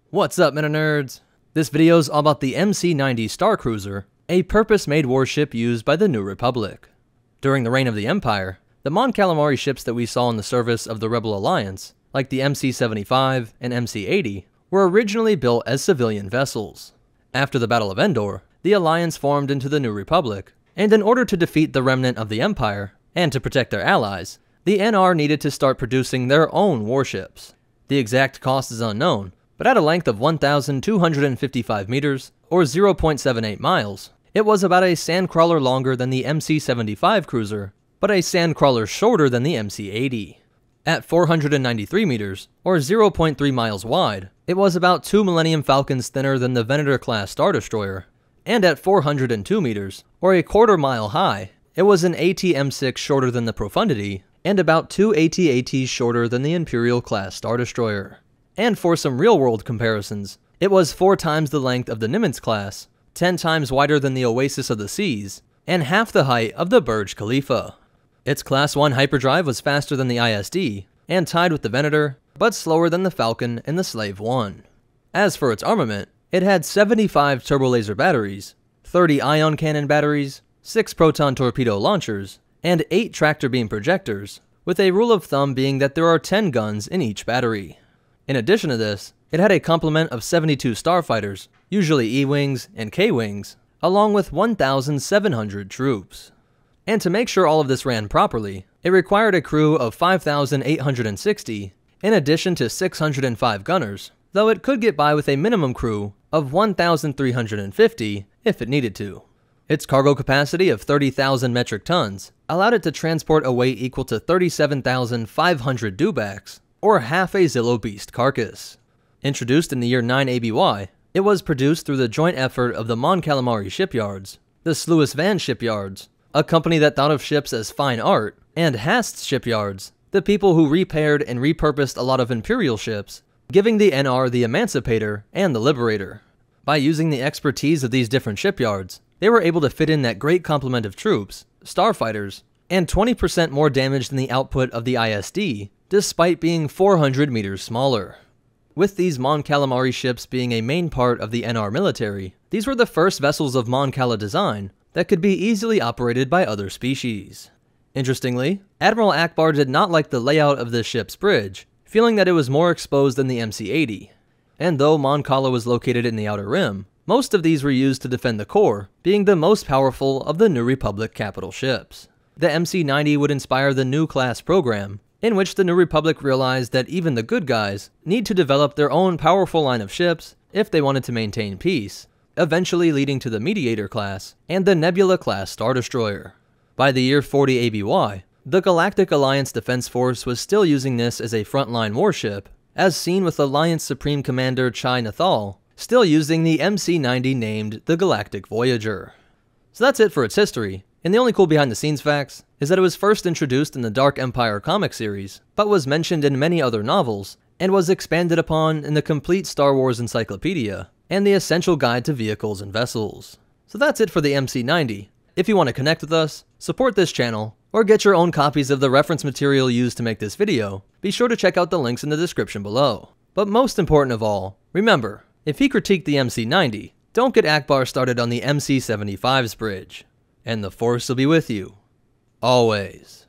What's up, MetaNerdz? This video's all about the MC90 Star Cruiser, a purpose-made warship used by the New Republic. During the reign of the Empire, the Mon Calamari ships that we saw in the service of the Rebel Alliance, like the MC75 and MC80, were originally built as civilian vessels. After the Battle of Endor, the Alliance formed into the New Republic, and in order to defeat the remnant of the Empire, and to protect their allies, the NR needed to start producing their own warships. The exact cost is unknown, but at a length of 1,255 meters, or 0.78 miles, it was about a sandcrawler longer than the MC75 cruiser, but a sandcrawler shorter than the MC80. At 493 meters, or 0.3 miles wide, it was about 2 Millennium Falcons thinner than the Nebula-class Star Destroyer, and at 402 meters, or a quarter mile high, it was an AT-M6 shorter than the Profundity, and about 2 AT-ATs shorter than the Imperial-class Star Destroyer. And for some real-world comparisons, it was 4 times the length of the Nimitz class, 10 times wider than the Oasis of the Seas, and half the height of the Burj Khalifa. Its Class 1 hyperdrive was faster than the ISD, and tied with the Venator, but slower than the Falcon and the Slave 1. As for its armament, it had 75 turbolaser batteries, 30 ion cannon batteries, 6 proton torpedo launchers, and 8 tractor beam projectors, with a rule of thumb being that there are 10 guns in each battery. In addition to this, it had a complement of 72 starfighters, usually E-Wings and K-Wings, along with 1,700 troops. And to make sure all of this ran properly, it required a crew of 5,860, in addition to 605 gunners, though it could get by with a minimum crew of 1,350 if it needed to. Its cargo capacity of 30,000 metric tons allowed it to transport a weight equal to 37,500 dewbacks, or half a Zillow Beast carcass. Introduced in the year 9 ABY, it was produced through the joint effort of the Mon Calamari shipyards, the Sluis Van shipyards, a company that thought of ships as fine art, and Haast's shipyards, the people who repaired and repurposed a lot of Imperial ships, giving the NR the Emancipator and the Liberator. By using the expertise of these different shipyards, they were able to fit in that great complement of troops, starfighters, and 20% more damage than the output of the ISD, despite being 400 meters smaller. With these Mon Calamari ships being a main part of the NR military, these were the first vessels of Mon Cala design that could be easily operated by other species. Interestingly, Admiral Ackbar did not like the layout of this ship's bridge, feeling that it was more exposed than the MC80. And though Mon Cala was located in the Outer Rim, most of these were used to defend the core, being the most powerful of the New Republic capital ships. The MC90 would inspire the new class program, in which the New Republic realized that even the good guys need to develop their own powerful line of ships if they wanted to maintain peace, eventually leading to the Mediator class and the Nebula-class Star Destroyer. By the year 40 ABY, the Galactic Alliance Defense Force was still using this as a frontline warship, as seen with Alliance Supreme Commander Chai Nathal still using the MC90 named the Galactic Voyager. So that's it for its history, and the only cool behind the scenes facts is that it was first introduced in the Dark Empire comic series, but was mentioned in many other novels, and was expanded upon in the complete Star Wars Encyclopedia, and the Essential Guide to Vehicles and Vessels. So that's it for the MC90. If you want to connect with us, support this channel, or get your own copies of the reference material used to make this video, be sure to check out the links in the description below. But most important of all, remember, if he critiqued the MC90, don't get Ackbar started on the MC75's bridge. And the Force will be with you, always.